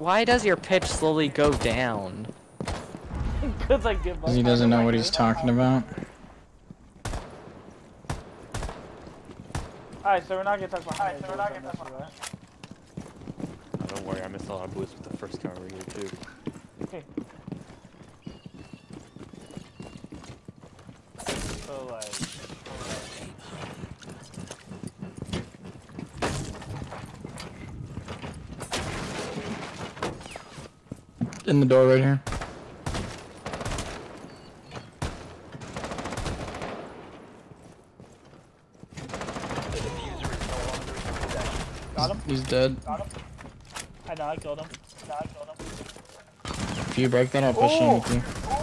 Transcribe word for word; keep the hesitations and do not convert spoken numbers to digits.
why does your pitch slowly go down? Cause I give up. He doesn't know what he's talking about. Alright, so we're not gonna talk about Alright, so we're not gonna talk about Oh, don't worry, I missed a lot of boosts with the first car we here too. Okay. So like In the door right here. got him? He's dead. Got him? I know I killed him. I know I killed him. If you break that, I'll push him with you.